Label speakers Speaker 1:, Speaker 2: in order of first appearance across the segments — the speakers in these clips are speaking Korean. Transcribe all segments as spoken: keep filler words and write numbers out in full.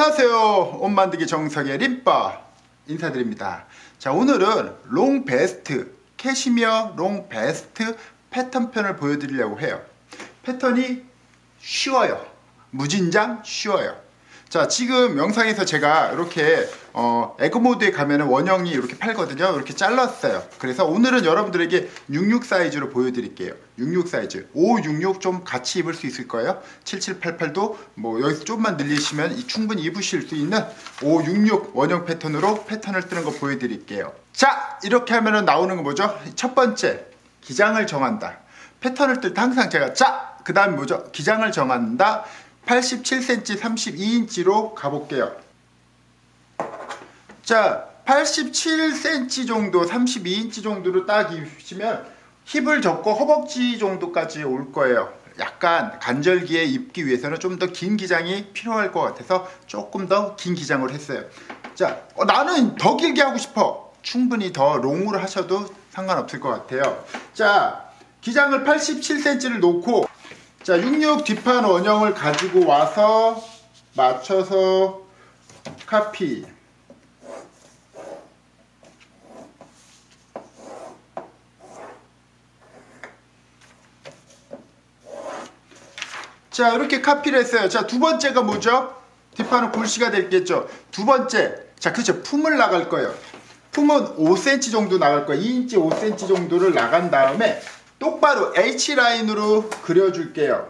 Speaker 1: 안녕하세요. 옷 만들기 정석의 림빠 인사드립니다. 자, 오늘은 롱 베스트, 캐시미어 롱 베스트 패턴 편을 보여드리려고 해요. 패턴이 쉬워요. 무진장 쉬워요. 자, 지금 영상에서 제가 이렇게 어, 에그모드에 가면은 원형이 이렇게 팔거든요. 이렇게 잘랐어요. 그래서 오늘은 여러분들에게 육십육 사이즈로 보여드릴게요. 육십육 사이즈, 오, 육십육 좀 같이 입을 수 있을 거예요. 칠칠, 팔팔도 뭐 여기서 좀만 늘리시면 충분히 입으실 수 있는 오, 육십육 원형 패턴으로 패턴을 뜨는 거 보여드릴게요. 자, 이렇게 하면은 나오는 거 뭐죠? 첫 번째, 기장을 정한다. 패턴을 뜰 때 항상 제가 자! 그 다음에 뭐죠? 기장을 정한다. 팔십칠 센티미터, 삼십이 인치로 가볼게요. 자, 팔십칠 센티미터 정도, 삼십이 인치 정도로 딱 입으시면 힙을 접고 허벅지 정도까지 올 거예요. 약간 간절기에 입기 위해서는 좀 더 긴 기장이 필요할 것 같아서 조금 더 긴 기장으로 했어요. 자, 어, 나는 더 길게 하고 싶어. 충분히 더 롱으로 하셔도 상관없을 것 같아요. 자, 기장을 팔십칠 센티미터를 놓고, 자, 육십육 뒷판 원형을 가지고 와서 맞춰서 카피. 자, 이렇게 카피를 했어요. 자, 두 번째가 뭐죠? 뒷판은 골시가 됐겠죠. 두 번째, 자, 그쵸, 품을 나갈 거예요. 품은 오 센티미터 정도 나갈 거예요. 이 인치 오 센티미터 정도를 나간 다음에 똑바로 H라인으로 그려줄게요.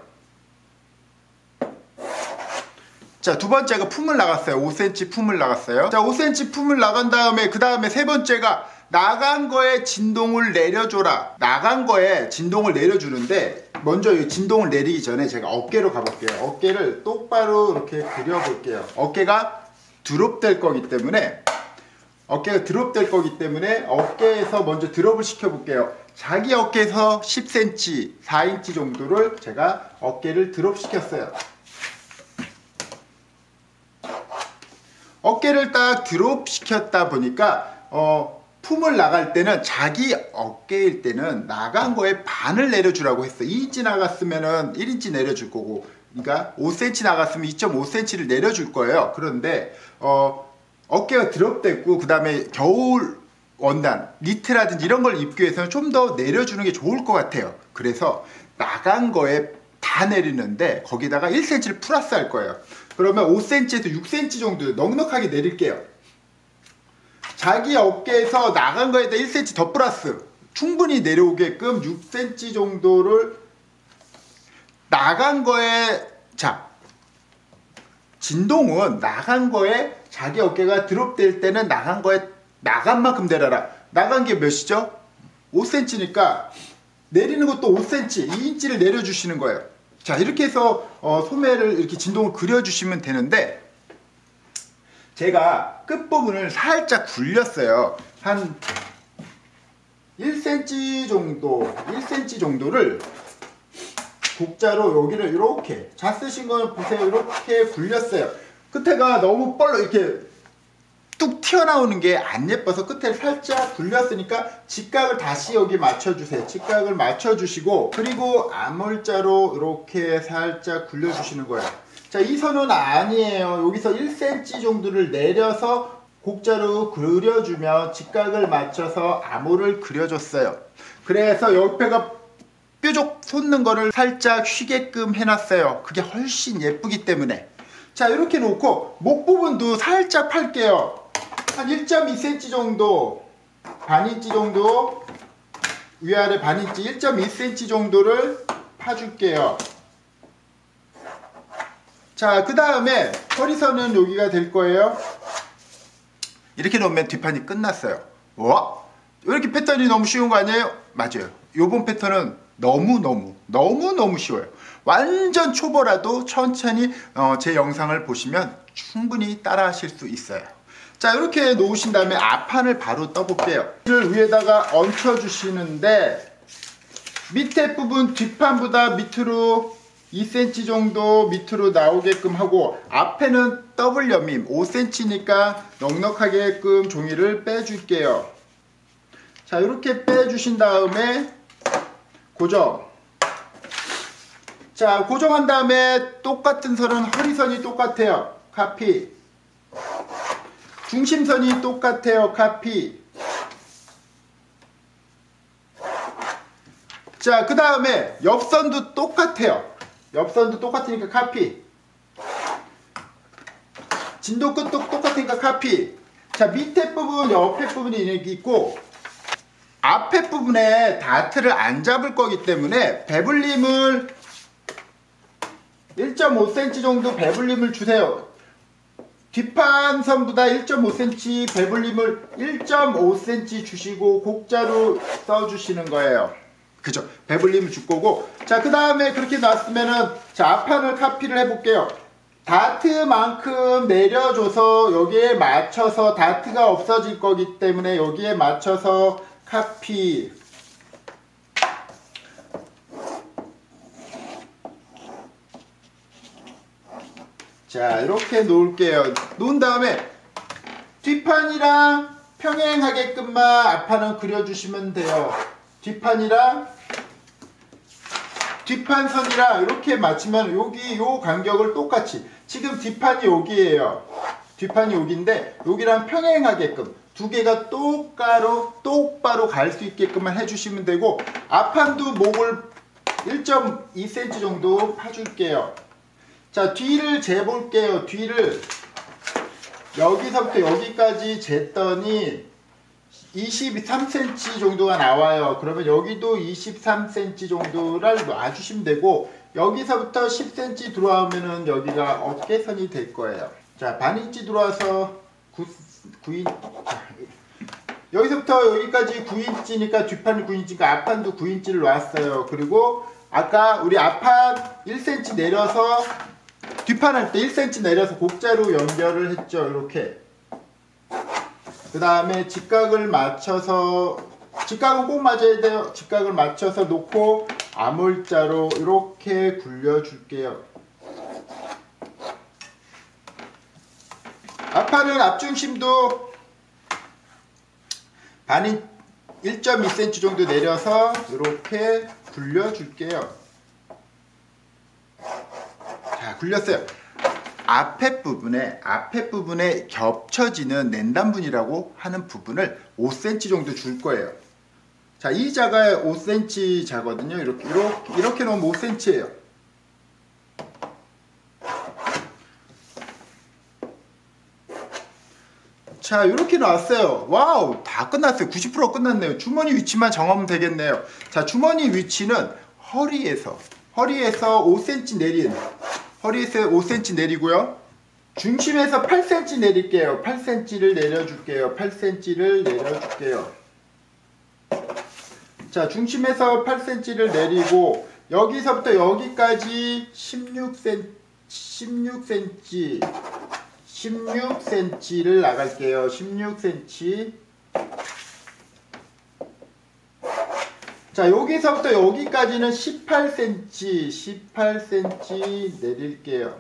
Speaker 1: 자, 두 번째가 품을 나갔어요. 오 센티미터 품을 나갔어요. 자, 오 센티미터 품을 나간 다음에 그 다음에 세 번째가 나간 거에 진동을 내려줘라. 나간 거에 진동을 내려주는데 먼저 이 진동을 내리기 전에 제가 어깨로 가볼게요. 어깨를 똑바로 이렇게 그려볼게요. 어깨가 드롭될 거기 때문에 어깨가 드롭될 거기 때문에 어깨에서 먼저 드롭을 시켜볼게요. 자기 어깨에서 십 센티미터, 사 인치 정도를 제가 어깨를 드롭 시켰어요. 어깨를 딱 드롭 시켰다 보니까 어, 품을 나갈 때는 자기 어깨일 때는 나간 거에 반을 내려주라고 했어. 이 인치 나갔으면 일 인치 내려줄 거고, 그러니까 오 센티미터 나갔으면 이 점 오 센티미터를 내려줄 거예요. 그런데 어, 어깨가 드롭됐고 그 다음에 겨울 원단, 니트라든지 이런 걸 입기 위해서는 좀 더 내려주는 게 좋을 것 같아요. 그래서 나간 거에 다 내리는데 거기다가 일 센티미터를 플러스 할 거예요. 그러면 오 센티미터에서 육 센티미터 정도 넉넉하게 내릴게요. 자기 어깨에서 나간 거에다 일 센티미터 더 플러스, 충분히 내려오게끔 육 센티미터 정도를 나간 거에, 자, 진동은 나간 거에 자기 어깨가 드롭될 때는 나간 거에 나간 만큼 내려라. 나간 게 몇이죠? 오 센티미터니까 내리는 것도 오 센티미터, 이 인치를 내려주시는 거예요. 자, 이렇게 해서 어, 소매를 이렇게 진동을 그려주시면 되는데 제가 끝부분을 살짝 굴렸어요. 한 일 센티미터 정도, 일 센티미터 정도를 곡자로 여기를 이렇게, 자 쓰신 거 보세요. 이렇게 굴렸어요. 끝에가 너무 뻘로 이렇게 뚝 튀어나오는 게 안 예뻐서 끝에 살짝 굴렸으니까 직각을 다시 여기 맞춰주세요. 직각을 맞춰주시고, 그리고 아물자로 이렇게 살짝 굴려주시는 거예요. 자, 이 선은 아니에요. 여기서 일 센티미터 정도를 내려서 곡자로 그려주면 직각을 맞춰서 암호를 그려줬어요. 그래서 옆에가 뾰족 솟는 거를 살짝 쉬게끔 해놨어요. 그게 훨씬 예쁘기 때문에. 자, 이렇게 놓고 목 부분도 살짝 팔게요. 한 일 점 이 센티미터 정도, 반 인치 정도, 위아래 반 인치, 일 점 이 센티미터 정도를 파줄게요. 자, 그 다음에 허리선은 여기가 될 거예요. 이렇게 놓으면 뒷판이 끝났어요. 와, 왜 이렇게 패턴이 너무 쉬운 거 아니에요? 맞아요. 요번 패턴은 너무너무 너무너무 쉬워요. 완전 초보라도 천천히 어, 제 영상을 보시면 충분히 따라 하실 수 있어요. 자, 이렇게 놓으신 다음에 앞판을 바로 떠볼게요. 이를 위에다가 얹혀 주시는데 밑에 부분 뒷판보다 밑으로 이 센티미터 정도 밑으로 나오게끔 하고, 앞에는 더블 여밈 오 센티미터니까 넉넉하게끔 종이를 빼줄게요. 자, 이렇게 빼주신 다음에 고정. 자, 고정한 다음에 똑같은 선은 허리선이 똑같아요. 카피. 중심선이 똑같아요. 카피. 자, 그 다음에 옆선도 똑같아요. 옆선도 똑같으니까 카피. 진도 끝도 똑같으니까 카피. 자, 밑에 부분, 옆에 부분이 이렇게 있고 앞에 부분에 다트를 안 잡을 거기 때문에 배불림을 일 점 오 센티미터 정도 배불림을 주세요. 뒷판선보다 일 점 오 센티미터 배불림을 일 점 오 센티미터 주시고 곡자로 써주시는 거예요. 그죠? 배불림을 줄 거고. 자, 그 다음에 그렇게 놨으면은 자, 앞판을 카피를 해볼게요. 다트만큼 내려줘서 여기에 맞춰서 다트가 없어질 거기 때문에 여기에 맞춰서 카피. 자, 이렇게 놓을게요. 놓은 다음에 뒷판이랑 평행하게끔만 앞판은 그려주시면 돼요. 뒷판이랑 뒷판선이랑 이렇게 맞추면 여기 요 간격을 똑같이, 지금 뒷판이 여기에요. 뒷판이 여기인데 여기랑 평행하게끔 두 개가 똑바로 똑바로 갈 수 있게끔만 해주시면 되고, 앞판도 목을 일 점 이 센티미터 정도 파줄게요. 자, 뒤를 재볼게요. 뒤를 여기서부터 여기까지 쟀더니 이십삼 센티미터 정도가 나와요. 그러면 여기도 이십삼 센티미터 정도를 놔주시면 되고, 여기서부터 십 센티미터 들어오면은 여기가 어깨선이 될 거예요. 자, 반 인치 들어와서 구 인치. 여기서부터 여기까지 구 인치니까 뒷판이 구 인치니까 앞판도 구 인치를 놨어요. 그리고 아까 우리 앞판 일 센티미터 내려서 뒷판 할 때 일 센티미터 내려서 곡자로 연결을 했죠. 이렇게. 그 다음에 직각을 맞춰서, 직각은 꼭 맞아야 돼요. 직각을 맞춰서 놓고 아몰자로 이렇게 굴려줄게요. 앞판은 앞중심도 반인 일 점 이 센티미터 정도 내려서 이렇게 굴려줄게요. 자, 굴렸어요. 앞에 부분에 앞에 부분에 겹쳐지는 낸단분이라고 하는 부분을 오 센티미터 정도 줄 거예요. 자, 이 자가 오 센티미터 자거든요. 이렇게 이렇게 이렇게 놓으면 오 센티미터예요. 자, 이렇게 나왔어요. 와우, 다 끝났어요. 구십 퍼센트 끝났네요. 주머니 위치만 정하면 되겠네요. 자, 주머니 위치는 허리에서 허리에서 오 센티미터 내린 허리에서 오 센티미터 내리고요. 중심에서 팔 센티미터 내릴게요. 팔 센티미터를 내려줄게요. 팔 센티미터를 내려줄게요. 자, 중심에서 팔 센티미터를 내리고 여기서부터 여기까지 십육 센티미터 십육 센티미터 십육 센티미터를 나갈게요. 십육 센티미터. 자, 여기서부터 여기까지는 십팔 센티미터 십팔 센티미터 내릴게요.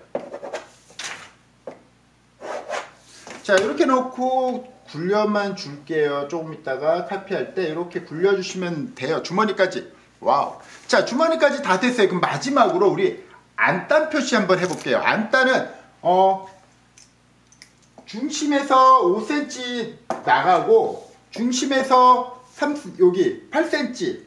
Speaker 1: 자, 이렇게 놓고 굴려만 줄게요. 조금 있다가 카피할 때 이렇게 굴려주시면 돼요. 주머니까지. 와우. 자, 주머니까지 다 됐어요. 그럼 마지막으로 우리 안단 표시 한번 해볼게요. 안단은 어 중심에서 오 센티미터 나가고 중심에서 삼, 여기 팔 센티미터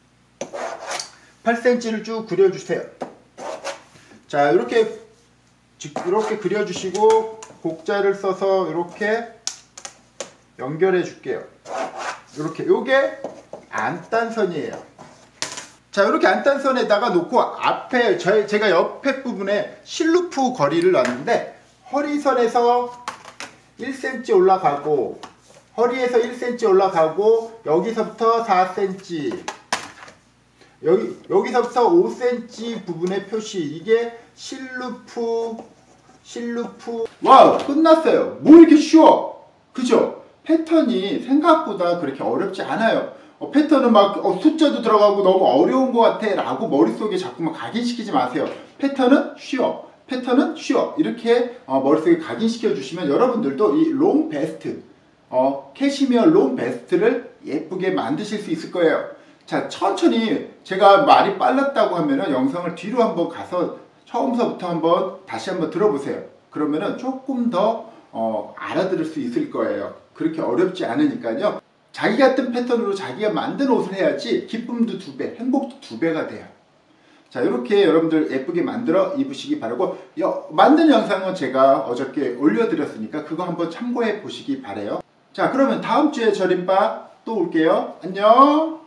Speaker 1: 팔 센티미터를 쭉 그려주세요. 자, 이렇게 이렇게 그려주시고 곡자를 써서 이렇게 연결해 줄게요. 이렇게 요게 안단선이에요. 자, 이렇게 안단선에다가 놓고 앞에 저, 제가 옆에 부분에 실루프 거리를 놨는데 허리선에서 일 센티미터 올라가고 허리에서 일 센티미터 올라가고 여기서부터 사 센티미터 여기, 여기서부터 오 센티미터 부분의 표시, 이게 실루프 실루프. 와우, 끝났어요. 뭐 이렇게 쉬워, 그죠? 패턴이 생각보다 그렇게 어렵지 않아요. 어, 패턴은 막 어, 숫자도 들어가고 너무 어려운 것 같아 라고 머릿속에 자꾸만 각인시키지 마세요. 패턴은 쉬워, 패턴은 쉬워, 이렇게 어, 머릿속에 각인시켜 주시면 여러분들도 이 롱 베스트 어, 캐시미어 롱 베스트를 예쁘게 만드실 수 있을 거예요. 자, 천천히, 제가 말이 빨랐다고 하면은 영상을 뒤로 한번 가서 처음서부터 한번 다시 한번 들어보세요. 그러면은 조금 더 어, 알아들을 수 있을 거예요. 그렇게 어렵지 않으니까요. 자기 같은 패턴으로 자기가 만든 옷을 해야지 기쁨도 두 배, 행복도 두 배가 돼요. 자, 이렇게 여러분들 예쁘게 만들어 입으시기 바라고, 여, 만든 영상은 제가 어저께 올려드렸으니까 그거 한번 참고해 보시기 바래요. 자, 그러면 다음 주에 저 림빠 또 올게요. 안녕.